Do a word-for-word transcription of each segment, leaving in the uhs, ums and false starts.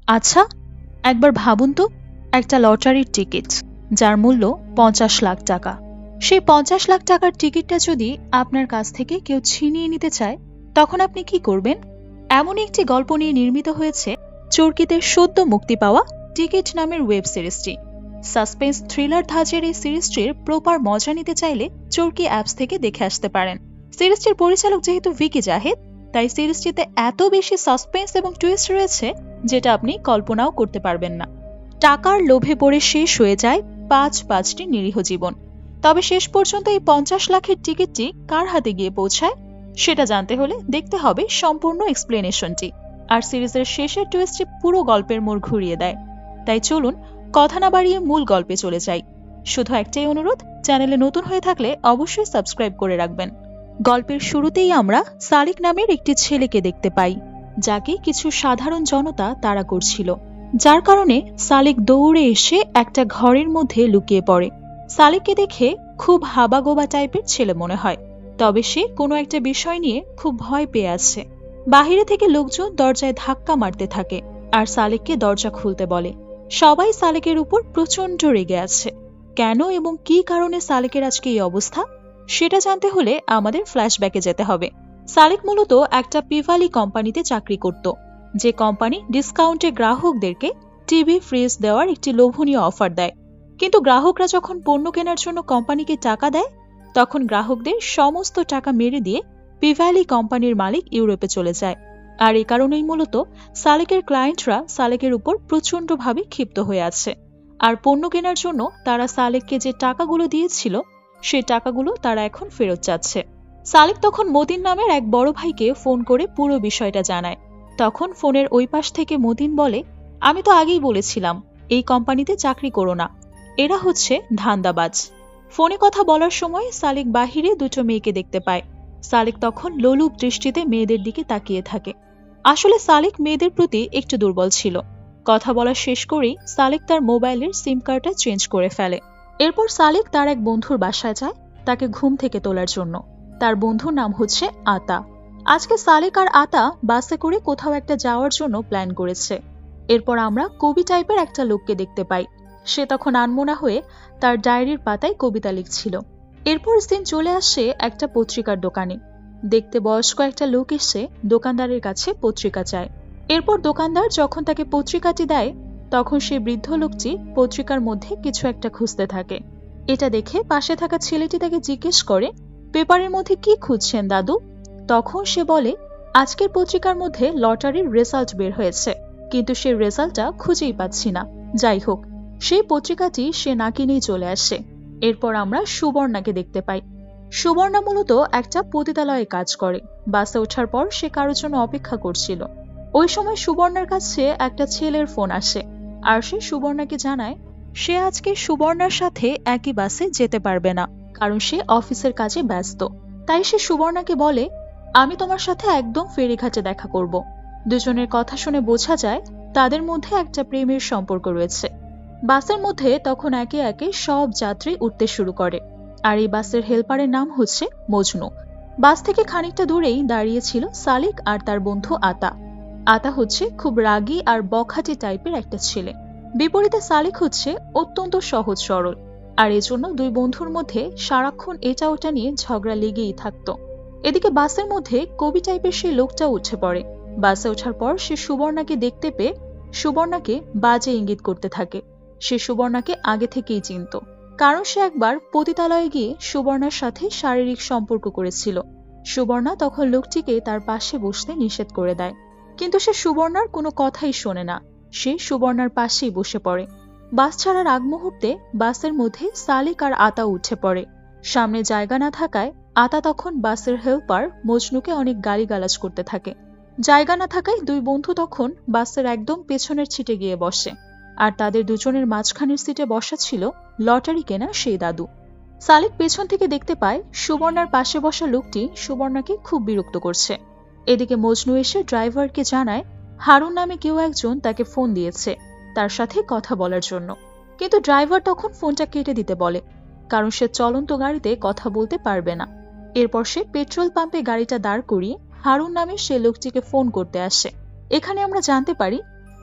আচ্ছা, একবার ভাবুন তো, একটা লটারির টিকিট যার মূল্য পঞ্চাশ লাখ টাকা, সেই পঞ্চাশ লাখ টাকার টিকিটটা যদি আপনার কাছ থেকে কেউ ছিনিয়ে নিতে চায়, তখন আপনি কি করবেন? এমন একটি গল্প নিয়ে নির্মিত হয়েছে চরকিতে সদ্য মুক্তি পাওয়া টিকিট নামের ওয়েব সিরিজটি। সাসপেন্স থ্রিলার ধাঁচের এই সিরিজটির প্রপার মজা নিতে চাইলে চরকি অ্যাপস থেকে দেখে আসতে পারেন। সিরিজটির পরিচালক যেহেতু ভিকি জাহেদ, তাই সিরিজটিতে এত বেশি সাসপেন্স এবং টুইস্ট রয়েছে যেটা আপনি কল্পনাও করতে পারবেন না। টাকার লোভে পড়ে শেষ হয়ে যায় পাঁচ পাঁচটি নিরীহ জীবন। তবে শেষ পর্যন্ত এই পঞ্চাশ লাখের টিকিটটি কার হাতে গিয়ে পৌঁছায় সেটা জানতে হলে দেখতে হবে সম্পূর্ণ এক্সপ্লেনেশনটি। আর সিরিজের শেষের টুইস্টটি পুরো গল্পের মোড় ঘুরিয়ে দেয়। তাই চলুন কথা না বাড়িয়ে মূল গল্পে চলে যাই। শুধু একটাই অনুরোধ, চ্যানেলে নতুন হয়ে থাকলে অবশ্যই সাবস্ক্রাইব করে রাখবেন। গল্পের শুরুতেই আমরা সালিক নামের একটি ছেলেকে দেখতে পাই, যাকে কিছু সাধারণ জনতা তাড়া করছিল, যার কারণে সালিক দৌড়ে এসে একটা ঘরের মধ্যে লুকিয়ে পড়ে। সালিককে দেখে খুব হাবাগোবা টাইপের ছেলে মনে হয়, তবে সে কোনো একটা বিষয় নিয়ে খুব ভয় পেয়ে আছে। বাহিরে থেকে লোকজন দরজায় ধাক্কা মারতে থাকে আর সালিককে দরজা খুলতে বলে। সবাই সালিকের উপর প্রচন্ড রেগে আছে। কেন এবং কি কারণে সালিকের আজকে এই অবস্থা সেটা জানতে হলে আমাদের ফ্ল্যাশব্যাকে যেতে হবে। সালিক মূলত একটা পিভালি কোম্পানিতে চাকরি করত, যে কোম্পানি ডিসকাউন্টে গ্রাহকদেরকে টিভি ফ্রিজ দেওয়ার একটি লোভনীয় অফার দেয়। কিন্তু গ্রাহকরা যখন পণ্য কেনার জন্য কোম্পানিকে টাকা দেয়, তখন গ্রাহকদের সমস্ত টাকা মেরে দিয়ে পিভালি কোম্পানির মালিক ইউরোপে চলে যায়। আর এই কারণেই মূলত সালিকের ক্লায়েন্টরা সালিকের উপর প্রচন্ডভাবে ক্ষিপ্ত হয়ে আছে। আর পণ্য কেনার জন্য তারা সালিককে যে টাকাগুলো দিয়েছিল, সেই টাকাগুলো তারা এখন ফেরত চাচ্ছে। সালিক তখন মতিন নামের এক বড় ভাইকে ফোন করে পুরো বিষয়টা জানায়। তখন ফোনের ওই পাশ থেকে মতিন বলে, আমি তো আগেই বলেছিলাম এই কোম্পানিতে চাকরি করো না, এরা হচ্ছে ধান্দাবাজ। ফোনে কথা বলার সময় সালিক বাহিরে দুটো মেয়েকে দেখতে পায়। সালিক তখন লোলুপ দৃষ্টিতে মেয়েদের দিকে তাকিয়ে থাকে। আসলে সালিক মেয়েদের প্রতি একটু দুর্বল ছিল। কথা বলা শেষ করেই সালিক তার মোবাইলের সিম কার্ডটা চেঞ্জ করে ফেলে। এরপর সালিক তার এক বন্ধুর বাসায় যায় তাকে ঘুম থেকে তোলার জন্য। তার বন্ধুর নাম হচ্ছে আতা। আজকে সালিক আর আতা বাসে করে কোথাও একটা যাওয়ার জন্য প্ল্যান করেছে। এরপর আমরা কবি টাইপের একটা লোককে দেখতে পাই। সে তখন আনমনা হয়ে তার ডায়েরির পাতায় কবিতা লিখছিল। এরপর সিন চলে আসে একটা পত্রিকার দোকানে। দেখতে বয়স্ক একটা লোক এসে দোকানদারের কাছে পত্রিকা চায়। এরপর দোকানদার যখন তাকে পত্রিকাটি দেয়, তখন সে বৃদ্ধ লোকটি পত্রিকার মধ্যে কিছু একটা খুঁজতে থাকে। এটা দেখে পাশে থাকা ছেলেটি তাকে জিজ্ঞেস করে, পেপারের মধ্যে কি খুঁজছেন দাদু? তখন সে বলে, আজকের পত্রিকার মধ্যে লটারির রেজাল্ট বের হয়েছে, কিন্তু সে রেজাল্টটা খুঁজেই পাচ্ছি না। যাই হোক, সেই পত্রিকাটি সে না কিনেই চলে আসে। এরপর আমরা সুবর্ণাকে দেখতে পাই। সুবর্ণা মূলত একটা পতিতালয়ে কাজ করে। বাসে ওঠার পর সে কারোর জন্য অপেক্ষা করছিল। ওই সময় সুবর্ণার কাছে একটা ছেলের ফোন আসে, আর সে সুবর্ণাকে জানায় সে আজকে সুবর্ণার সাথে একই বাসে যেতে পারবে না, কারণ সে অফিসের কাজে ব্যস্ত। তাই সে সুবর্ণাকে বলে, আমি তোমার সাথে একদম ফেরিঘাটে দেখা করব। দুজনের কথা শুনে বোঝা যায় তাদের মধ্যে একটা প্রেমের সম্পর্ক রয়েছে। বাসের মধ্যে তখন একে একে সব যাত্রী উঠতে শুরু করে, আর এই বাসের হেল্পারের নাম হচ্ছে মজনু। বাস থেকে খানিকটা দূরেই দাঁড়িয়েছিল সালিক আর তার বন্ধু আতা। আতা হচ্ছে খুব রাগী আর বখাটে টাইপের একটা ছেলে। বিপরীতে সালিক হচ্ছে অত্যন্ত সহজ সরল, আর এজন্য দুই বন্ধুর মধ্যে সারাক্ষণ এটা ওটা নিয়ে ঝগড়া লেগেই থাকতো। এদিকে বাসের মধ্যে কবি টাইপের সেই লোকটা উঠে পড়ে। বাসে ওঠার পর সে সুবর্ণাকে দেখতে পেয়ে সুবর্ণাকে বাজে ইঙ্গিত করতে থাকে। সে সুবর্ণাকে আগে থেকেই চিনত, কারণ সে একবার পতিতালয়ে গিয়ে সুবর্ণার সাথে শারীরিক সম্পর্ক করেছিল। সুবর্ণা তখন লোকটিকে তার পাশে বসতে নিষেধ করে দেয়, কিন্তু সে সুবর্ণার কোনো কথাই শোনে না। সে সুবর্ণার পাশেই বসে পড়ে। বাস ছাড়ার আগ মুহূর্তে বাসের মধ্যে সালিক আর আতা উঠে পড়ে। সামনে জায়গা না থাকায় আতা তখন বাসের হেল্পার মজনুকে অনেক গালিগালাজ করতে থাকে। জায়গা না থাকায় দুই বন্ধু তখন বাসের একদম পেছনের সিটে গিয়ে বসে, আর তাদের দুজনের মাঝখানের সিটে বসা ছিল লটারি কেনা সেই দাদু। সালিক পেছন থেকে দেখতে পায় সুবর্ণার পাশে বসা লোকটি সুবর্ণাকে খুব বিরক্ত করছে। এদিকে মজনু এসে ড্রাইভারকে জানায় হারুন নামে কেউ একজন তাকে ফোন দিয়েছে তার সাথে কথা বলার জন্য, কিন্তু ড্রাইভার তখন ফোনটা কেটে দিতে বলে, কারণ সে চলন্ত গাড়িতে কথা বলতে পারবে না। এরপর সে পেট্রোল পাম্পে গাড়িটা দাঁড় করিয়ে হারুন নামে সে লোকটিকে ফোন করতে আসে। এখানে আমরা জানতে পারি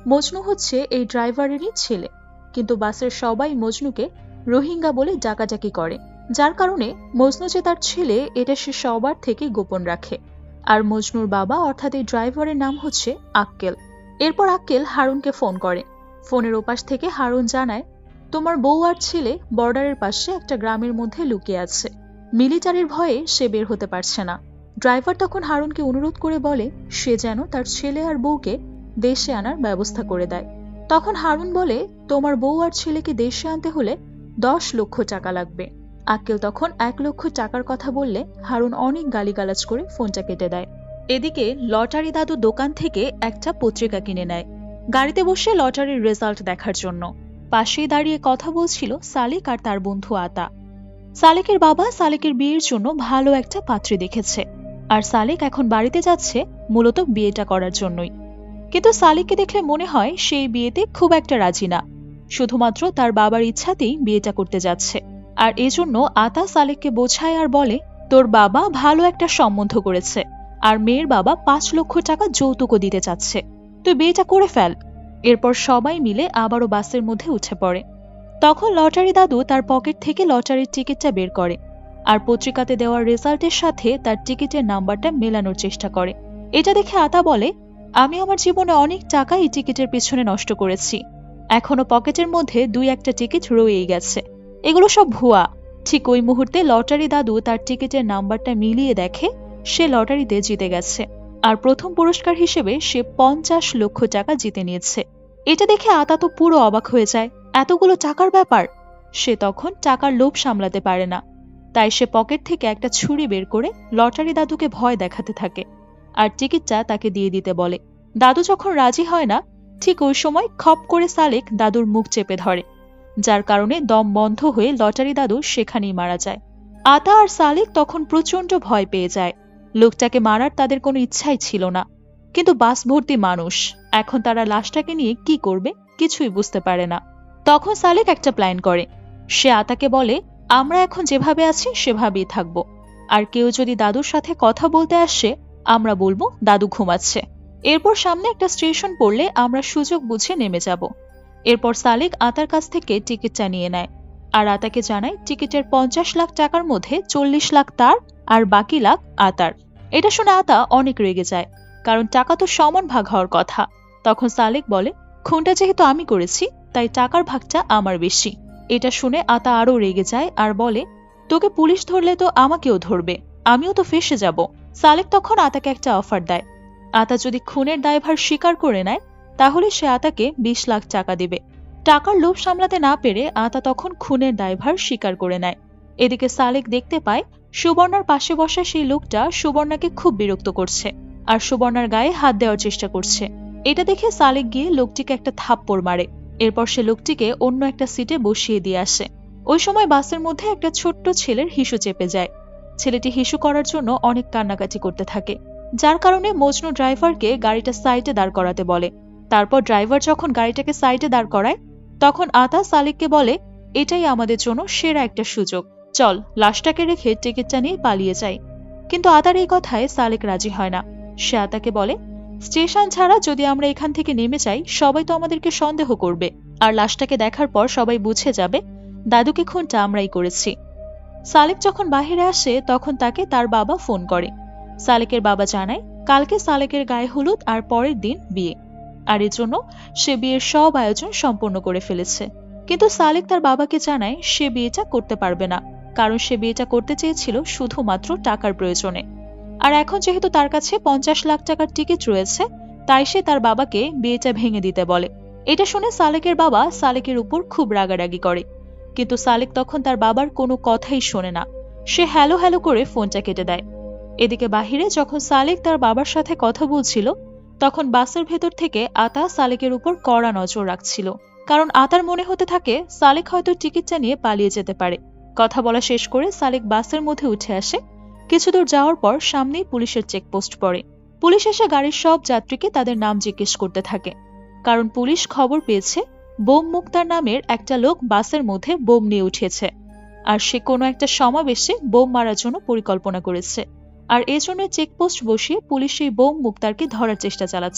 মজনু হচ্ছে এই ড্রাইভারেরই ছেলে, কিন্তু বাসের সবাই মজনুকে রোহিঙ্গা বলে ডাকাডাকি করে, যার কারণে মজনু যে তার ছেলে এটা সে সবার থেকে গোপন রাখে। আর মজনুর বাবা অর্থাৎ এই ড্রাইভারের নাম হচ্ছে আক্কেল। এরপর আক্কেল হারুনকে ফোন করে। ফোনের ওপাশ থেকে হারুন জানায়, তোমার বউ আর ছেলে বর্ডারের পাশে একটা গ্রামের মধ্যে লুকিয়ে আছে, মিলিটারির ভয়ে সে বের হতে পারছে না। ড্রাইভার তখন হারুনকে অনুরোধ করে বলে সে যেন তার ছেলে আর বউকে দেশে আনার ব্যবস্থা করে দেয়। তখন হারুন বলে, তোমার বউ আর ছেলেকে দেশে আনতে হলে দশ লক্ষ টাকা লাগবে। আক্কেল তখন এক লক্ষ টাকার কথা বললে হারুন অনেক গালিগালাজ করে ফোনটা কেটে দেয়। এদিকে লটারি দাদু দোকান থেকে একটা পত্রিকা কিনে নেয়, গাড়িতে বসে লটারির রেজাল্ট দেখার জন্য। পাশেই দাঁড়িয়ে কথা বলছিল সালেক আর তার বন্ধু আতা। সালেকের বাবা সালেকের বিয়ের জন্য ভালো একটা পাত্রী দেখেছে, আর সালেক এখন বাড়িতে যাচ্ছে মূলত বিয়েটা করার জন্যই। কিন্তু সালেককে দেখলে মনে হয় সেই বিয়েতে খুব একটা রাজি না, শুধুমাত্র তার বাবার ইচ্ছাতেই বিয়েটা করতে যাচ্ছে। আর এজন্য আতা সালেককে বোঝায় আর বলে, তোর বাবা ভালো একটা সম্বন্ধ করেছে, আর মেয়ের বাবা পাঁচ লক্ষ টাকা যৌতুকও দিতে চাচ্ছে, তুই বিয়েটা করে ফেল। এরপর সবাই মিলে আবারও বাসের মধ্যে উঠে পড়ে। তখন লটারি দাদু তার পকেট থেকে লটারির টিকিটটা বের করে, আর পত্রিকাতে দেওয়ার রেজাল্টের সাথে তার টিকিটের নাম্বারটা মেলানোর চেষ্টা করে। এটা দেখে আতা বলে, আমি আমার জীবনে অনেক টাকা এই টিকিটের পিছনে নষ্ট করেছি, এখনো পকেটের মধ্যে দুই একটা টিকিট রয়েই গেছে, এগুলো সব ভুয়া। ঠিক ওই মুহূর্তে লটারি দাদু তার টিকিটের নাম্বারটা মিলিয়ে দেখে সে লটারিতে জিতে গেছে, আর প্রথম পুরস্কার হিসেবে সে পঞ্চাশ লক্ষ টাকা জিতে নিয়েছে। এটা দেখে আতা তো পুরো অবাক হয়ে যায়, এতগুলো টাকার ব্যাপার। সে তখন টাকার লোভ সামলাতে পারে না, তাই সে পকেট থেকে একটা ছুরি বের করে লটারি দাদুকে ভয় দেখাতে থাকে, আর টিকিটটা তাকে দিয়ে দিতে বলে। দাদু যখন রাজি হয় না, ঠিক ওই সময় খপ করে সালেক দাদুর মুখ চেপে ধরে, যার কারণে দম বন্ধ হয়ে লটারি দাদু সেখানেই মারা যায়। আতা আর সালেক তখন প্রচন্ড ভয় পেয়ে যায়। লোকটাকে মারার তাদের কোনো ইচ্ছাই ছিল না, কিন্তু বাস ভর্তি মানুষ, এখন তারা লাশটাকে নিয়ে কি করবে কিছুই বুঝতে পারে না। তখন সালেক একটা প্ল্যান করে। সে আতাকে বলে, আমরা এখন যেভাবে আছি সেভাবেই থাকবো, আর কেউ যদি দাদুর সাথে কথা বলতে আসে আমরা বলবো দাদু ঘুমাচ্ছে। এরপর সামনে একটা স্টেশন পড়লে আমরা সুযোগ বুঝে নেমে যাব। এরপর সালেক আতার কাছ থেকে টিকিটটা নিয়ে নেয়, আর আতাকে জানায় টিকিটের পঞ্চাশ লাখ টাকার মধ্যে চল্লিশ লাখ তার আর বাকি লাখ আতার। এটা শুনে আতা অনেক রেগে যায়, কারণ টাকা তো সমান ভাগ হওয়ার কথা। তখন সালেক বলে, খুনটা যেহেতু আমি করেছি তাই টাকার ভাগটা আমার বেশি। এটা শুনে আতা আরো রেগে যায় আর বলে, তোকে পুলিশ ধরলে তো আমাকেও ধরবে, আমিও তো ফেসে যাব। সালেক তখন আতাকে একটা অফার দেয়, আতা যদি খুনের দায়ভার স্বীকার করে নেয় তাহলে সে আতাকে বিশ লাখ টাকা দেবে। টাকার লোভ সামলাতে না পেরে আতা তখন খুনের দায়ভার স্বীকার করে নেয়। এদিকে সালেক দেখতে পায় সুবর্ণার পাশে বসা সেই লোকটা সুবর্ণাকে খুব বিরক্ত করছে, আর সুবর্ণার গায়ে হাত দেওয়ার চেষ্টা করছে। এটা দেখে সালেক গিয়ে লোকটিকে একটা থাপ্পড় মারে। এরপর সে লোকটিকে অন্য একটা সিটে বসিয়ে দিয়ে আসে। ওই সময় বাসের মধ্যে একটা ছোট্ট ছেলের হিসু চেপে যায়। ছেলেটি হিসু করার জন্য অনেক কান্নাকাটি করতে থাকে, যার কারণে মজনু ড্রাইভারকে গাড়িটা সাইডে দাঁড় করাতে বলে। তারপর ড্রাইভার যখন গাড়িটাকে সাইডে দাঁড় করায় তখন আতা সালেককে বলে, এটাই আমাদের জন্য সেরা একটা সুযোগ, চল লাশটাকে রেখে টিকিটটা নিয়ে পালিয়ে যাই। কিন্তু আতার এই কথায় সালেক রাজি হয় না। সে আতাকে বলে, স্টেশন ছাড়া যদি আমরা এখান থেকে নেমে যাই সবাই তো আমাদেরকে সন্দেহ করবে, আর লাশটাকে দেখার পর সবাই বুঝে যাবে দাদুকে খুনটা আমরাই করেছি। সালেক যখন বাহিরে আসে তখন তাকে তার বাবা ফোন করে। সালেকের বাবা জানায় কালকে সালেকের গায়ে হলুদ আর পরের দিন বিয়ে, আর এর জন্য সে বিয়ের সব আয়োজন সম্পন্ন করে ফেলেছে। কিন্তু সালেক তার বাবাকে জানায় সে বিয়েটা করতে পারবে না, কারণ সে বিয়েটা করতে চেয়েছিল শুধুমাত্র টাকার প্রয়োজনে, আর এখন যেহেতু তার কাছে পঞ্চাশ লাখ টাকার টিকিট রয়েছে তাই সে তার বাবাকে বিয়েটা ভেঙে দিতে বলে। এটা শুনে সালেকের বাবা সালেকের উপর খুব রাগারাগি করে, কিন্তু সালেক তখন তার বাবার কোনো কথাই শোনে না। সে হ্যালো হ্যালো করে ফোনটা কেটে দেয়। এদিকে বাহিরে যখন সালেক তার বাবার সাথে কথা বলছিল তখন বাসের ভেতর থেকে আতা সালেকের উপর কড়া নজর রাখছিল, কারণ আতার মনে হতে থাকে সালেক হয়তো টিকিটটা নিয়ে পালিয়ে যেতে পারে। কথা বলা শেষ করে সালেক বাসের মধ্যে উঠে আসে। কিছু দূর যাওয়ার পর সামনেই পুলিশের চেকপোস্ট পড়ে। পুলিশ এসে গাড়ির সব যাত্রীকে তাদের নাম জিজ্ঞেস করতে থাকে, কারণ পুলিশ খবর পেয়েছে বোম মুক্তার নামের একটা লোক বাসের মধ্যে বোম নিয়ে উঠেছে, আর সে কোনো একটা সমাবেশে বোম মারার জন্য পরিকল্পনা করেছে, আর এজন্য চেকপোস্ট বসিয়ে পুলিশ সেই বোম মুক্তারকে ধরার চেষ্টা চালাচ্ছে।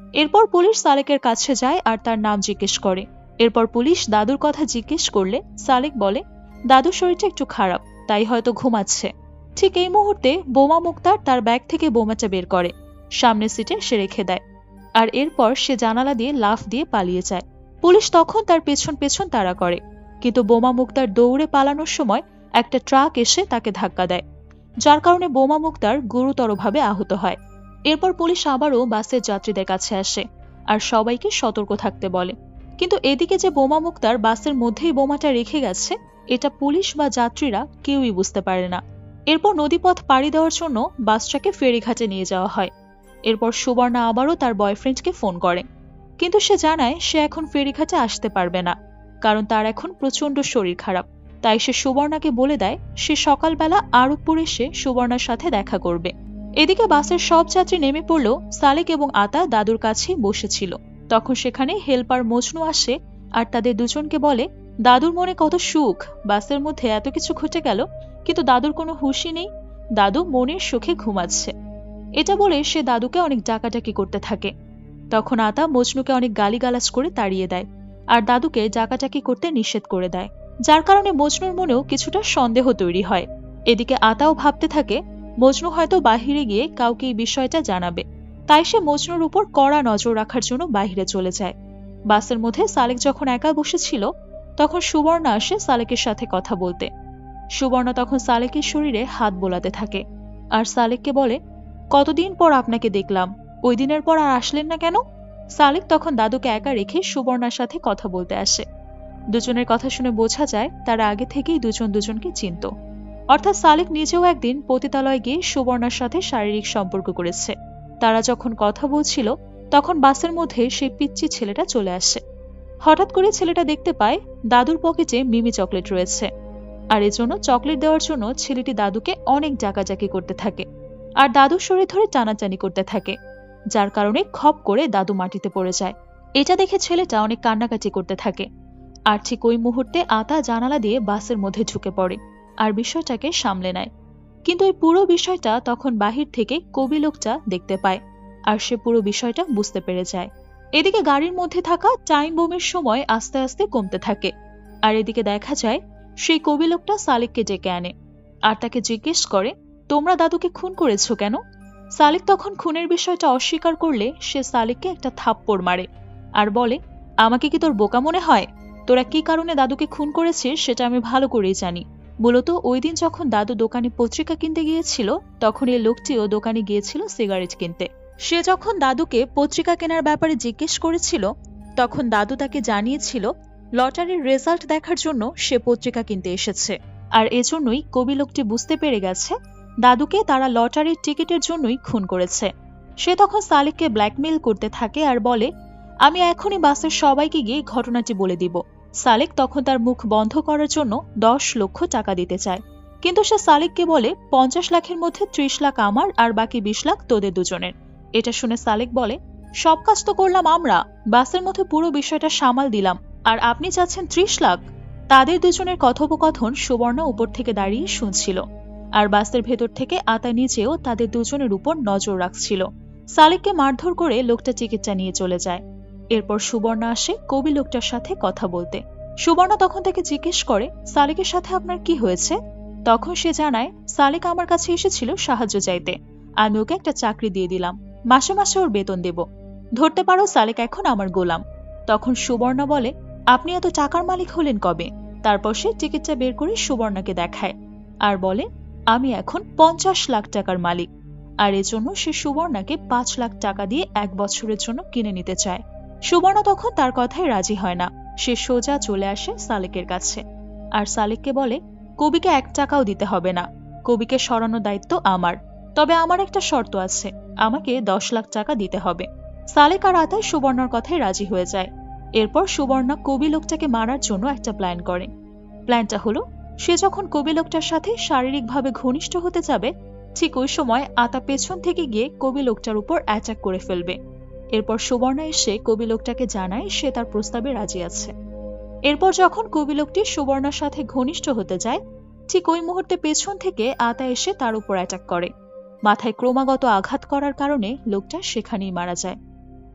এরপর পুলিশ সালেকের কাছে যায় আর তার নাম জিজ্ঞেস করে। এরপর পুলিশ দাদুর কথা জিজ্ঞেস করলে সালেক বলে দাদুর শরীরটা একটু খারাপ, তাই হয়তো ঘুমাচ্ছে। ঠিক এই মুহূর্তে বোমা মুক্তার তার ব্যাগ থেকে বোমাটা বের করে, সামনের সিটে সে রেখে দেয়, আর এরপর সে জানালা দিয়ে লাফ দিয়ে পালিয়ে যায়। পুলিশ তখন তার পেছন পেছন তাড়া করে, কিন্তু বোমা মুক্তার দৌড়ে পালানোর সময় একটা ট্রাক এসে তাকে ধাক্কা দেয়, যার কারণে বোমা মুক্তার গুরুতরভাবে আহত হয়। এরপর পুলিশ আবারও বাসের যাত্রীদের কাছে আসে আর সবাইকে সতর্ক থাকতে বলে, কিন্তু এদিকে যে বোমা মুক্তার বাসের মধ্যেই বোমাটা রেখে গেছে এটা পুলিশ বা যাত্রীরা কেউই বুঝতে পারে না। এরপর নদীপথ পাড়ি দেওয়ার জন্য বাসটাকে ফেরিঘাটে নিয়ে যাওয়া হয়। এরপর সুবর্ণা আবারও তার বয়ফ্রেন্ডকে ফোন করে, কিন্তু সে জানায় সে এখন ফেরিঘাটে আসতে পারবে না, কারণ তার এখন প্রচন্ড শরীর খারাপ। তাই সে সুবর্ণাকে বলে দেয় সে সকালবেলা আরবপুর এসে সুবর্ণার সাথে দেখা করবে। এদিকে বাসের সব যাত্রী নেমে পড়লেও সালেক এবং আতা দাদুর কাছেই বসেছিল। তখন সেখানে হেল্পার মজনু আসে আর তাদের দুজনকে বলে দাদুর মনে কত সুখ, বাসের মধ্যে এত কিছু ঘটে গেল কিন্তু দাদুর কোনো হুঁশই নেই, দাদু মনের সুখে ঘুমাচ্ছে। এটা বলে সে দাদুকে অনেক ডাকাডাকি করতে থাকে। তখন আতা মজনুকে অনেক গালিগালাজ করে তাড়িয়ে দেয় আর দাদুকে ডাকাডাকি করতে নিষেধ করে দেয়, যার কারণে মজনুর মনেও কিছুটা সন্দেহ তৈরি হয়। এদিকে আতাও ভাবতে থাকে মজনু হয়তো বাহিরে গিয়ে কাউকে এই বিষয়টা জানাবে, তাই সে মজনুর উপর কড়া নজর রাখার জন্য বাহিরে চলে যায়। বাসের মধ্যে সালেক যখন একা বসেছিল তখন সুবর্ণা আসে সালেকের সাথে কথা বলতে। সুবর্ণা তখন সালেকের শরীরে হাত বোলাতে থাকে আর সালেককে বলে কতদিন পর আপনাকে দেখলাম, ওই দিনের পর আর আসলেন না কেন? সালেক তখন দাদুকে একা রেখে সুবর্ণার সাথে কথা বলতে আসে। দুজনের কথা শুনে বোঝা যায় তারা আগে থেকেই দুজন দুজনকে চিনত, অর্থাৎ সালেক নিজেও একদিন পতিতালয়ে গিয়ে সুবর্ণার সাথে শারীরিক সম্পর্ক করেছে। তারা যখন কথা বলছিল তখন বাসের মধ্যে সেই পিচ্চি ছেলেটা চলে আসে। হঠাৎ করে ছেলেটা দেখতে পায় দাদুর পকেটে মিমি চকলেট রয়েছে, আর এজন্য চকলেট দেওয়ার জন্য ছেলেটি দাদুকে অনেক ডাকাডাকি করতে থাকে আর দাদুর শরীর ধরে টানাটানি করতে থাকে, যার কারণে খপ করে দাদু মাটিতে পড়ে যায়। এটা দেখে ছেলেটা অনেক কান্নাকাটি করতে থাকে আর ঠিক ওই মুহূর্তে আতা জানালা দিয়ে বাসের মধ্যে ঢুকে পড়ে আর বিষয়টাকে সামলে নেয়। কিন্তু এই পুরো বিষয়টা তখন বাহির থেকে কবি লোকটা দেখতে পায় আর সে পুরো বিষয়টা বুঝতে পেরে যায়। এদিকে গাড়ির মধ্যে থাকা টাইম বোমের সময় আস্তে আস্তে কমতে থাকে আর এদিকে দেখা যায় সেই কবি লোকটা সালেককে ডেকে আনে আর তাকে জিজ্ঞেস করে তোমরা দাদুকে খুন করেছো কেন? সালেক তখন খুনের বিষয়টা অস্বীকার করলে সে সালেককে একটা থাপ্পড় মারে আর বলে আমাকে কি তোর বোকা মনে হয়? তোরা কি কারণে দাদুকে খুন করেছিস সেটা আমি ভালো করেই জানি। মূলত ওই দিন যখন দাদু দোকানে পত্রিকা কিনতে গিয়েছিল তখন এই লোকটিও দোকানে গিয়েছিল সিগারেট কিনতে। সে যখন দাদুকে পত্রিকা কেনার ব্যাপারে জিজ্ঞেস করেছিল তখন দাদু তাকে জানিয়েছিল লটারির রেজাল্ট দেখার জন্য সে পত্রিকা কিনতে এসেছে, আর এজন্যই কবি লোকটি বুঝতে পেরে গেছে দাদুকে তারা লটারির টিকিটের জন্যই খুন করেছে। সে তখন সালেককে ব্ল্যাকমেইল করতে থাকে আর বলে আমি এখনই বাসের সবাইকে গিয়ে ঘটনাটি বলে দিব। সালেক তখন তার মুখ বন্ধ করার জন্য দশ লক্ষ টাকা দিতে চায়, কিন্তু সে সালেককে বলে পঞ্চাশ লাখের মধ্যে ত্রিশ লাখ আমার আর বাকি বিশ লাখ তোদের দুজনের। এটা শুনে সালেক বলে সব কাজ তো করলাম আমরা, বাসের মধ্যে পুরো বিষয়টা সামাল দিলাম, আর আপনি চাচ্ছেন ত্রিশ লাখ? তাদের দুজনের কথোপকথন সুবর্ণা উপর থেকে দাঁড়িয়ে শুনছিল আর বাসের ভেতর থেকে আতা নিজেও তাদের দুজনের উপর নজর রাখছিল। সালেককে মারধর করে লোকটা টিকিটটা নিয়ে চলে যায়। এরপর সুবর্ণা আসে কবি লোকটার সাথে কথা বলতে। সুবর্ণা তখন তাকে জিজ্ঞেস করে সালেকের সাথে আপনার কি হয়েছে? তখন সে জানায় সালেক আমার কাছে এসেছিল সাহায্য চাইতে, আমি ওকে একটা চাকরি দিয়ে দিলাম, মাসে মাসে ওর বেতন দেব, ধরতে পারো সালেক এখন আমার গোলাম। তখন সুবর্ণা বলে আপনি এত টাকার মালিক হলেন কবে? তারপর সে টিকিটটা বের করে সুবর্ণাকে দেখায় আর বলে আমি এখন পঞ্চাশ লাখ টাকার মালিক, আর এজন্য সে সুবর্ণাকে পাঁচ লাখ টাকা দিয়ে এক বছরের জন্য কিনে নিতে চায়। সুবর্ণা তখন তার কথায় রাজি হয় না, সে সোজা চলে আসে সালেকের কাছে আর সালেককে বলে কবিকে এক টাকাও দিতে হবে না, কবিকে সরানোর দায়িত্ব আমার, তবে আমার একটা শর্ত আছে, আমাকে দশ লাখ টাকা দিতে হবে। সালেক আর আতা সুবর্ণার কথায় রাজি হয়ে যায়। এরপর সুবর্ণা কবি লোকটাকে মারার জন্য একটা প্ল্যান করে। প্ল্যানটা হলো সে যখন কবি লোকটার সাথে শারীরিকভাবে ঘনিষ্ঠ হতে যাবে ঠিক ওই সময় আতা পেছন থেকে গিয়ে কবি লোকটার উপর অ্যাটাক করে ফেলবে। এরপর সুবর্ণা এসে কবি লোকটাকে জানায় সে তার প্রস্তাবে রাজি আছে। এরপর যখন কবি লোকটি সুবর্ণার সাথে ঘনিষ্ঠ হতে যায় ঠিক ওই মুহূর্তে পেছন থেকে আতা এসে তার উপর অ্যাটাক করে। মাথায় ক্রমাগত আঘাত করার কারণে লোকটা সেখানেই মারা যায়।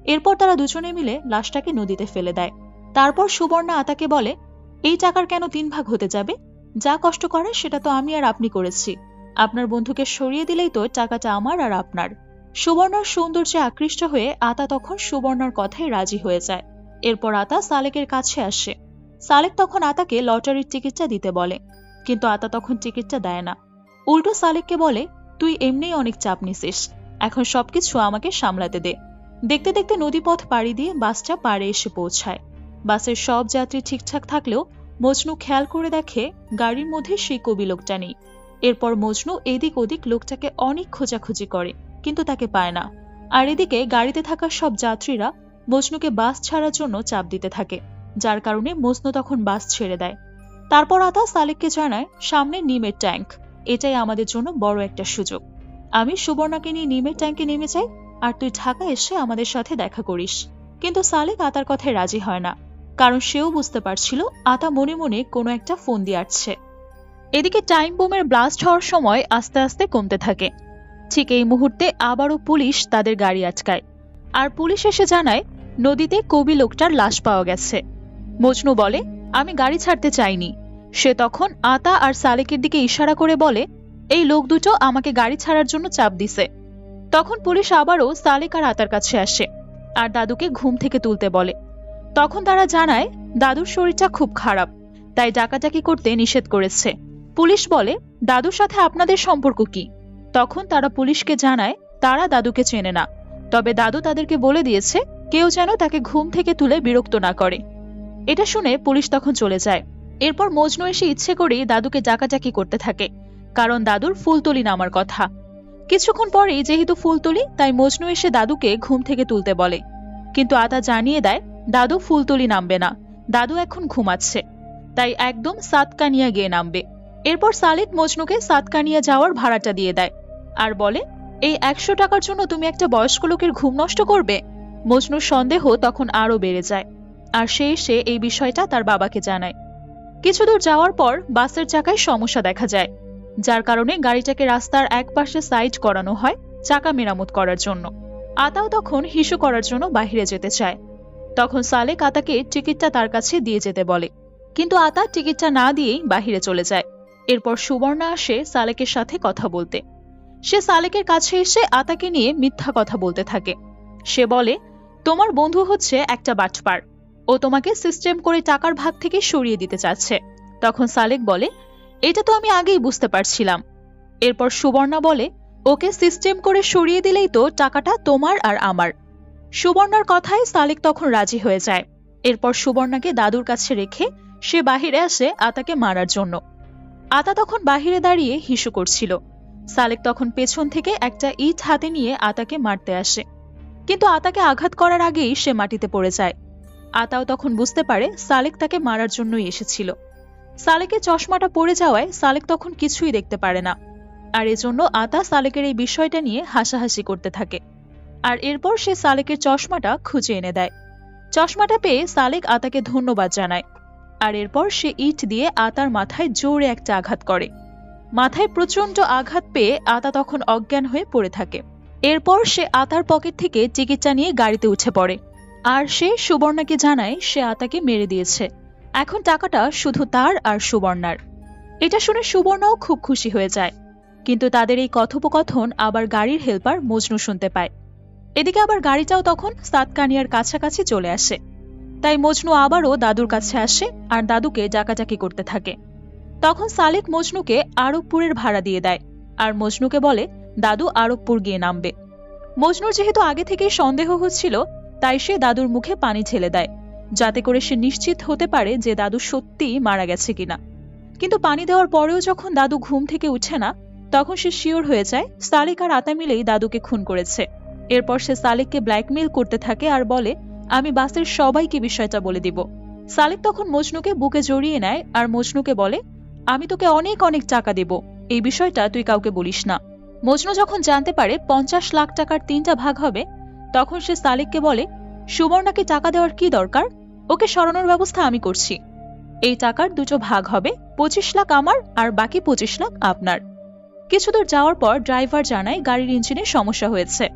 এরপর তারা দুজনে মিলে লাশটাকে নদীতে ফেলে দেয়। তারপর সুবর্ণা আতাকে বলে, এই টাকার কেন তিন ভাগ হতে যাবে? যা কষ্ট করে সেটা তো আমি আর আপনি করেছি। আপনার বন্ধুকে সরিয়ে দিলেই তো টাকাটা আমার আর আপনার। সুবর্ণার সৌন্দর্যে আকৃষ্ট হয়ে আতা তখন সুবর্ণার কথায় রাজি হয়ে যায়। এরপর আতা সালেকের কাছে আসে। সালেক তখন আতাকে লটারির টিকিটটা দিতে বলে, কিন্তু আতা তখন টিকিটটা দেয় না। উল্টো সালেককে বলে, তুই এমনিই অনেক চাপ নিছিস, এখন সবকিছু আমাকে সামলাতে দে। দেখতে দেখতে নদীপথ পাড়ি দিয়ে বাসটা পাড়ে এসে পৌঁছায়। বাসের সব যাত্রী ঠিকঠাক থাকলেও মজনু খেয়াল করে দেখে গাড়ির মধ্যে সেই কবি লোকটা নেই। এরপর মজনু এদিক ওদিক লোকটাকে অনেক খোঁজাখুঁজি করে, কিন্তু তাকে পায় না। আর এদিকে গাড়িতে থাকা সব যাত্রীরা মজনুকে বাস ছাড়ার জন্য চাপ দিতে থাকে, যার কারণে মজনু তখন বাস ছেড়ে দেয়। তারপর আতা সালেককে জানায়, সামনে নিমের ট্যাঙ্ক, এটাই আমাদের জন্য বড় একটা সুযোগ। আমি সুবর্ণাকে নিয়ে নিমের ট্যাঙ্কে নেমে যাই, আর তুই ঢাকা এসে আমাদের সাথে দেখা করিস। কিন্তু সালেক আতার কথায় রাজি হয় না, কারণ সেও বুঝতে পারছিল আতা মনে মনে কোনো একটা ফোন দিয়ে আসছে। এদিকে টাইম বোমের ব্লাস্ট হওয়ার সময় আস্তে আস্তে কমতে থাকে। ঠিক এই মুহূর্তে আবারও পুলিশ তাদের গাড়ি আটকায়, আর পুলিশ এসে জানায় নদীতে কবি লোকটার লাশ পাওয়া গেছে। মজনু বলে, আমি গাড়ি ছাড়তে চাইনি। সে তখন আতা আর সালেকের দিকে ইশারা করে বলে, এই লোক দুটো আমাকে গাড়ি ছাড়ার জন্য চাপ দিছে। তখন পুলিশ আবারও সালেক আর আতার কাছে আসে, আর দাদুকে ঘুম থেকে তুলতে বলে। তখন তারা জানায় দাদুর শরীরটা খুব খারাপ, তাই ডাকাডাকি করতে নিষেধ করেছে। পুলিশ বলে, দাদুর সাথে আপনাদের সম্পর্ক কি? তখন তারা পুলিশকে জানায় তারা দাদুকে চেনে না, তবে দাদু তাদেরকে বলে দিয়েছে কেউ যেন তাকে ঘুম থেকে তুলে বিরক্ত না করে। এটা শুনে পুলিশ তখন চলে যায়। এরপর মজনু এসে ইচ্ছে করেই দাদুকে ডাকাডাকি করতে থাকে, কারণ দাদুর ফুলতলি নামার কথা। কিছুক্ষণ পরেই যেহেতু ফুলতলি, তাই মজনু এসে দাদুকে ঘুম থেকে তুলতে বলে, কিন্তু আতা জানিয়ে দেয় দাদু ফুলতলি নামবে না, দাদু এখন ঘুমাচ্ছে, তাই একদম সাতকানিয়া গিয়ে নামবে। এরপর সালেক মজনুকে সাতকানিয়া যাওয়ার ভাড়াটা দিয়ে দেয়, আর বলে, এই একশো টাকার জন্য তুমি একটা বয়স্ক লোকের ঘুম নষ্ট করবে? মজনুর সন্দেহ তখন আরো বেড়ে যায়, আর সে এসে এই বিষয়টা তার বাবাকে জানায়। কিছু দূর যাওয়ার পর বাসের চাকায় সমস্যা দেখা যায়, যার কারণে গাড়িটাকে রাস্তার এক পাশে সাইড করানো হয় চাকা মেরামত করার জন্য। আতাও তখন হিসু করার জন্য বাহিরে যেতে চায়। তখন সালেক আতাকে টিকিটটা তার কাছে দিয়ে যেতে বলে, কিন্তু আতা টিকিটটা না দিয়েই বাহিরে চলে যায়। এরপর সুবর্ণা আসে সালেকের সাথে কথা বলতে। সে সালেকের কাছে এসে আতাকে নিয়ে মিথ্যা কথা বলতে থাকে। সে বলে, তোমার বন্ধু হচ্ছে একটা বাটপার, ও তোমাকে সিস্টেম করে টাকার ভাগ থেকে সরিয়ে দিতে চাচ্ছে। তখন সালেক বলে, এটা তো আমি আগেই বুঝতে পারছিলাম। এরপর সুবর্ণা বলে, ওকে সিস্টেম করে সরিয়ে দিলেই তো টাকাটা তোমার আর আমার। সুবর্ণার কথায় সালেক তখন রাজি হয়ে যায়। এরপর সুবর্ণাকে দাদুর কাছে রেখে সে বাহিরে আসে আতাকে মারার জন্য। আতা তখন বাহিরে দাঁড়িয়ে হিসু করছিল। সালেক তখন পেছন থেকে একটা ইট হাতে নিয়ে আতাকে মারতে আসে, কিন্তু আতাকে আঘাত করার আগেই সে মাটিতে পড়ে যায়। আতাও তখন বুঝতে পারে সালেক তাকে মারার জন্যই এসেছিল। সালেকের চশমাটা পড়ে যাওয়ায় সালেক তখন কিছুই দেখতে পারে না, আর এজন্য আতা সালেকের এই বিষয়টা নিয়ে হাসাহাসি করতে থাকে। আর এরপর সে সালেকের চশমাটা খুঁজে এনে দেয়। চশমাটা পেয়ে সালেক আতাকে ধন্যবাদ জানায়, আর এরপর সে ইট দিয়ে আতার মাথায় জোরে একটা আঘাত করে। মাথায় প্রচন্ড আঘাত পেয়ে আতা তখন অজ্ঞান হয়ে পড়ে থাকে। এরপর সে আতার পকেট থেকে টিকিটটা নিয়ে গাড়িতে উঠে পড়ে, আর সে সুবর্ণাকে জানায় সে আতাকে মেরে দিয়েছে, এখন টাকাটা শুধু তার আর সুবর্ণার। এটা শুনে সুবর্ণাও খুব খুশি হয়ে যায়, কিন্তু তাদের এই কথোপকথন আবার গাড়ির হেল্পার মজনু শুনতে পায়। এদিকে আবার গাড়িটাও তখন সাতকানিয়ার কাছাকাছি চলে আসে, তাই মজনু আবারও দাদুর কাছে আসে আর দাদুকে ডাকাডাকি করতে থাকে। তখন সালেক মজনুকে আরবপুরের ভাড়া দিয়ে দেয়, আর মজনুকে বলে দাদু আরবপুর গিয়ে নামবে। মজনুর যেহেতু আগে থেকেই সন্দেহ হচ্ছিল, তাই সে দাদুর মুখে পানি ঢেলে দেয়, যাতে করে সে নিশ্চিত হতে পারে যে দাদু সত্যিই মারা গেছে কিনা। কিন্তু পানি দেওয়ার পরেও যখন দাদু ঘুম থেকে উঠে না, তখন সে শিওর হয়ে যায় সালেক আর আতা মিলেই দাদুকে খুন করেছে। এরপর সে সালেককে ব্ল্যাকমেইল করতে থাকে আর বলে, আমি বাসের সবাইকে বিষয়টা বলে দিব। সালেক তখন মজনুকে বুকে জড়িয়ে নেয় আর মজনুকে বলে, আমি তোকে অনেক অনেক টাকা দেব, এই বিষয়টা তুই কাউকে বলিস না। মজনু যখন জানতে পারে পঞ্চাশ লাখ টাকার তিনটা ভাগ হবে, তখন সে সালেককে বলে, সুবর্ণাকে টাকা দেওয়ার কি দরকার, ওকে সরানোর ব্যবস্থা আমি করছি। এই টাকার দুটো ভাগ হবে, পঁচিশ লাখ আমার আর বাকি পঁচিশ লাখ আপনার। কিছুদূর যাওয়ার পর ড্রাইভার জানায় গাড়ির ইঞ্জিনে সমস্যা হয়েছে,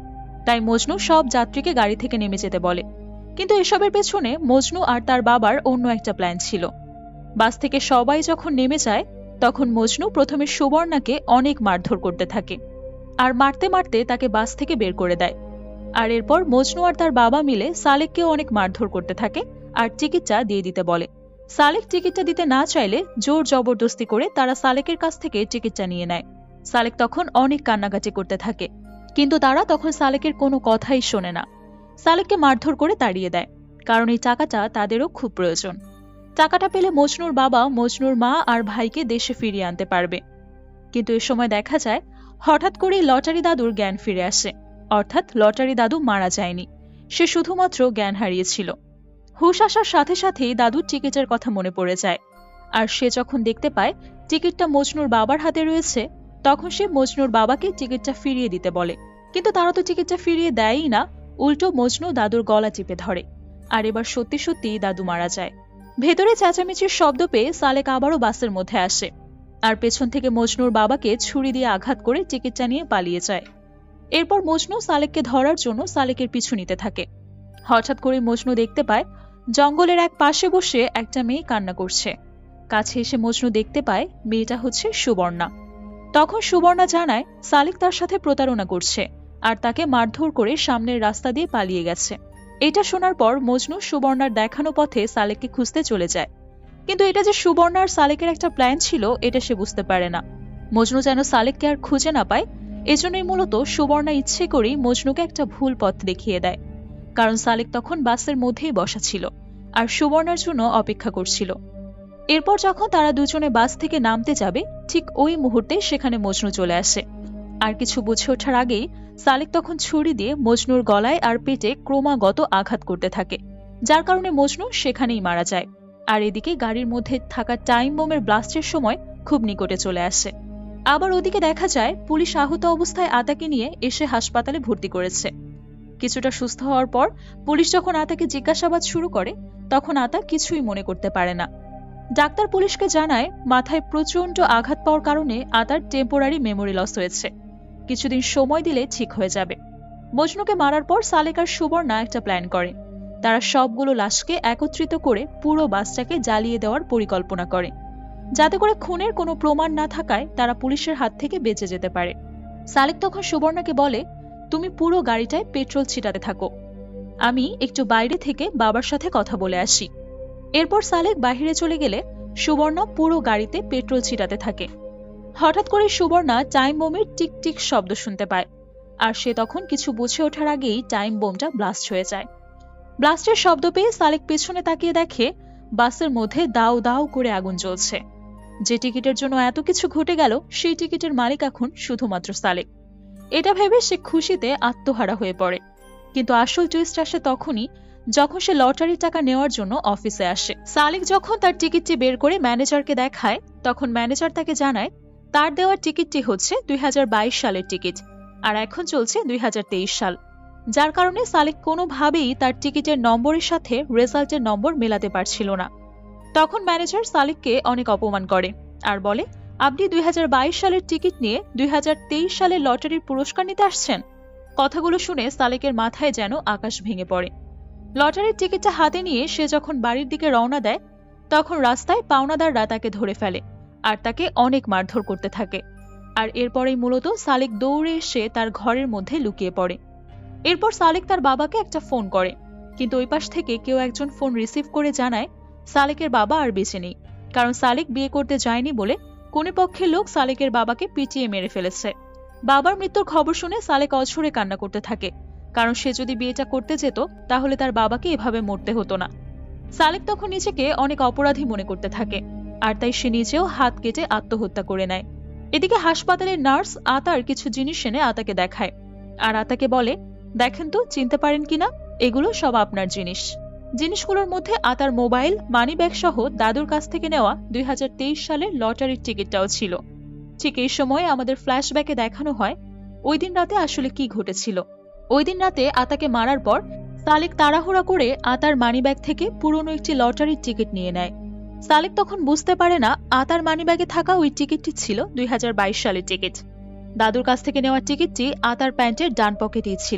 তাই মজনু সব যাত্রীকে গাড়ি থেকে নেমে যেতে বলে। কিন্তু এসবের পেছনে মজনু আর তার বাবার অন্য একটা প্ল্যান ছিল। বাস থেকে সবাই যখন নেমে যায় তখন মজনু প্রথমে সুবর্ণাকে অনেক মারধর করতে থাকে, আর মারতে মারতে তাকে বাস থেকে বের করে দেয়। আর এরপর মজনু আর তার বাবা মিলে সালেককেও অনেক মারধর করতে থাকে আর টিকিটটা দিয়ে দিতে বলে। সালেক টিকিটটা দিতে না চাইলে জোর জবরদস্তি করে তারা সালেকের কাছ থেকে টিকিটটা নিয়ে নেয়। সালেক তখন অনেক কান্নাকাটি করতে থাকে, কিন্তু তারা তখন সালেকের কোনো কথাই শোনে না। সালেককে মারধর করে তাড়িয়ে দেয়, কারণ এই টাকাটা তাদেরও খুব প্রয়োজন। টাকাটা পেলে মজনুর বাবা মজনুর মা আর ভাইকে দেশে ফিরিয়ে আনতে পারবে। কিন্তু এ সময় দেখা যায় হঠাৎ করেই লটারি দাদুর জ্ঞান ফিরে আসে, অর্থাৎ লটারি দাদু মারা যায়নি, সে শুধুমাত্র জ্ঞান হারিয়েছিল। হুশ আসার সাথে সাথেই দাদুর টিকিটের কথা মনে পড়ে যায়, আর সে যখন দেখতে পায় টিকিটটা মজনুর বাবার হাতে রয়েছে তখন সে মজনুর বাবাকে টিকিটটা ফিরিয়ে দিতে বলে। কিন্তু তারা তো টিকিটটা ফিরিয়ে দেয়ই না, উল্টো মজনু দাদুর গলা চিপে ধরে, আর এবার সত্যি সত্যি দাদু মারা যায়। ভেতরে চেঁচামেচির শব্দ পেয়ে সালেক আবারও বাসের মধ্যে আসে, আর পেছন থেকে মজনুর বাবাকে ছুরি দিয়ে আঘাত করে টিকিটটা নিয়ে পালিয়ে যায়। এরপর মজনু সালেককে ধরার জন্য সালেকের পিছু নিতে থাকে। হঠাৎ করে মজনু দেখতে পায় জঙ্গলের এক পাশে বসে একটা মেয়ে কান্না করছে। কাছে এসে মজনু দেখতে পায় মেয়েটা হচ্ছে সুবর্ণা। তখন সুবর্ণা জানায় সালেক তার সাথে প্রতারণা করছে আর তাকে মারধর করে সামনের রাস্তা দিয়ে পালিয়ে গেছে। এটা শোনার পর মজনু সুবর্ণার দেখানো পথে সালেককে খুঁজতে চলে যায়। কিন্তু এটা যে সুবর্ণার সালেকের একটা প্ল্যান ছিল এটা সে বুঝতে পারে না। মজনু যেন সালেককে আর খুঁজে না পায়, এজন্যই মূলত সুবর্ণা ইচ্ছে করেই মজনুকে একটা ভুল পথ দেখিয়ে দেয়, কারণ সালেক তখন বাসের মধ্যেই বসা ছিল আর সুবর্ণার জন্য অপেক্ষা করছিল। এরপর যখন তারা দুজনে বাস থেকে নামতে যাবে ঠিক ওই মুহূর্তে সেখানে মজনু চলে আসে। আর কিছু বুঝে ওঠার আগেই সালেক তখন ছুরি দিয়ে মজনুর গলায় আর পেটে ক্রমাগত আঘাত করতে থাকে, যার কারণে মজনু সেখানেই মারা যায়। আর এদিকে গাড়ির মধ্যে থাকা টাইম বোমের ব্লাস্টের সময় খুব নিকটে চলে আসে। আবার ওদিকে দেখা যায় পুলিশ আহত অবস্থায় আতাকে নিয়ে এসে হাসপাতালে ভর্তি করেছে। কিছুটা সুস্থ হওয়ার পর পুলিশ যখন আতাকে জিজ্ঞাসাবাদ শুরু করে তখন আতা কিছুই মনে করতে পারে না। ডাক্তার পুলিশকে জানায় মাথায় প্রচন্ড আঘাত পাওয়ার কারণে আতার টেম্পোরারি মেমোরি লস হয়েছে, কিছুদিন সময় দিলে ঠিক হয়ে যাবে। মজনুকে মারার পর সালেক আর সুবর্ণা একটা প্ল্যান করে। তারা সবগুলো লাশকে একত্রিত করে পুরো বাসটাকে জ্বালিয়ে দেওয়ার পরিকল্পনা করে, যাতে করে খুনের কোনো প্রমাণ না থাকায় তারা পুলিশের হাত থেকে বেঁচে যেতে পারে। সালেক তখন সুবর্ণাকে বলে, তুমি পুরো গাড়িটায় পেট্রোল ছিটাতে থাকো, আমি একটু বাইরে থেকে বাবার সাথে কথা বলে আসি। এরপর সালেক বাহিরে চলে গেলে সুবর্ণা পুরো গাড়িতে পেট্রোল ছিটাতে থাকে। হঠাৎ করে সুবর্ণা টাইম বোমের টিক টিক শব্দ শুনতে পায়, আর সে তখন কিছু বুঝে ওঠার আগেই টাইম বোমটা ব্লাস্ট হয়ে যায়। ব্লাস্টের শব্দ পেয়ে সালেক পেছনে তাকিয়ে দেখে বাসের মধ্যে দাউ দাউ করে আগুন জ্বলছে। যে টিকিটের জন্য এত কিছু ঘটে গেল সেই টিকিটের মালিক এখন শুধুমাত্র সালেক। এটা ভেবে সে খুশিতে আত্মহারা হয়ে পড়ে। কিন্তু আসল টুইস্ট আসে তখনই যখন সে লটারির টাকা নেওয়ার জন্য অফিসে আসে। সালেক যখন তার টিকিটটি বের করে ম্যানেজারকে দেখায় তখন ম্যানেজার তাকে জানায় তার দেওয়া টিকিটটি হচ্ছে দুই হাজার বাইশ সালের টিকিট, আর এখন চলছে দুই হাজার তেইশ সাল, যার কারণে সালেক কোনোভাবেই তার টিকিটের নম্বরের সাথে রেজাল্টের নম্বর মেলাতে পারছিল না। তখন ম্যানেজার সালেককে অনেক অপমান করে আর বলে, আপনি দুই হাজার বাইশ সালের টিকিট নিয়ে দুই হাজার তেইশ সালের লটারির পুরস্কার নিতে আসছেন। কথাগুলো শুনে সালেকের মাথায় যেন আকাশ ভেঙে পড়ে। লটারির টিকিটটা হাতে নিয়ে সে যখন বাড়ির দিকে রওনা দেয় তখন রাস্তায় পাওনাদাররা তাকে ধরে ফেলে আর তাকে অনেক মারধর করতে থাকে। আর এরপরেই মূলত সালেক দৌড়ে এসে তার ঘরের মধ্যে লুকিয়ে পড়ে। এরপর সালেক তার বাবাকে একটা ফোন করে, কিন্তু ওই পাশ থেকে কেউ একজন ফোন রিসিভ করে জানায় সালেকের বাবা আর বেঁচে নেই, কারণ সালেক বিয়ে করতে যায়নি বলে কোনে পক্ষের লোক সালেকের বাবাকে পিটিয়ে মেরে ফেলেছে। বাবার মৃত্যুর খবর শুনে সালেক অঝরে কান্না করতে থাকে, কারণ সে যদি বিয়েটা করতে যেত তাহলে তার বাবাকে এভাবে মরতে হতো না। সালেক তখন নিজেকে অনেক অপরাধী মনে করতে থাকে, আর তাই সে নিজেও হাত কেটে আত্মহত্যা করে নেয়। এদিকে হাসপাতালের নার্স আতার কিছু জিনিস এনে আতাকে দেখায়, আর আতাকে বলে, দেখেন তো চিনতে পারেন কিনা, এগুলো সব আপনার জিনিস। জিনিসগুলোর মধ্যে আতার মোবাইল, মানি ব্যাগ সহ দাদুর কাছ থেকে নেওয়া দুই হাজার তেইশ সালের লটারির টিকিটটাও ছিল। ঠিক এই সময় আমাদের ফ্ল্যাশব্যাকে দেখানো হয় ওই দিন রাতে আসলে কি ঘটেছিল। ওই দিন রাতে আতাকে মারার পর সালেক তাড়াহুড়া করে আতার মানিব্যাগ থেকে পুরনো একটি লটারির টিকিট নিয়ে নেয়। সালেক তখন বুঝতে পারে না আতার মানিব্যাগে থাকা ওই টিকিটটি ছিল দুই হাজার বাইশ সালের টিকিট। দাদুর কাছ থেকে নেওয়া টিকিটটি আতার প্যান্টের ডান পকেটেই ছিল,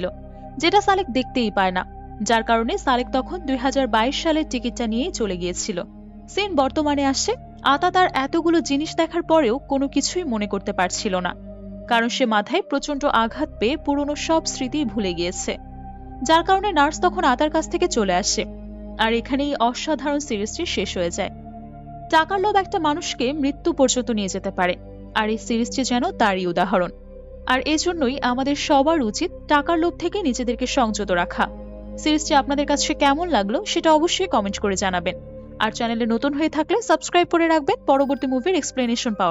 যেটা সালেক দেখতেই পায় না, যার কারণে সালেক তখন দুই হাজার বাইশ সালের টিকিটটা নিয়েই চলে গিয়েছিল। সিন বর্তমানে আসছে। আতা তার এতগুলো জিনিস দেখার পরেও কোনো কিছুই মনে করতে পারছিল না, কারণ সে মাথায় প্রচন্ড আঘাত পেয়ে পুরনো সব স্মৃতি ভুলে গিয়েছে। যার কারণে নার্স তখন আতার কাছ থেকে চলে আসে, আর এখানেই অসাধারণ সিরিজটি শেষ হয়ে যায়। টাকার লোভ একটা মানুষকে মৃত্যু পর্যন্ত নিয়ে যেতে পারে, আর এই সিরিজটি যেন তারই উদাহরণ। আর এজন্যই আমাদের সবার উচিত টাকার লোভ থেকে নিজেদেরকে সংযত রাখা। সিরিজটি আপনাদের কাছে কেমন লাগলো সেটা অবশ্যই কমেন্ট করে জানাবেন। আর চ্যানেলে নতুন হয়ে থাকলে সাবস্ক্রাইব করে রাখবেন পরবর্তী মুভির এক্সপ্লেনেশন পাওয়ার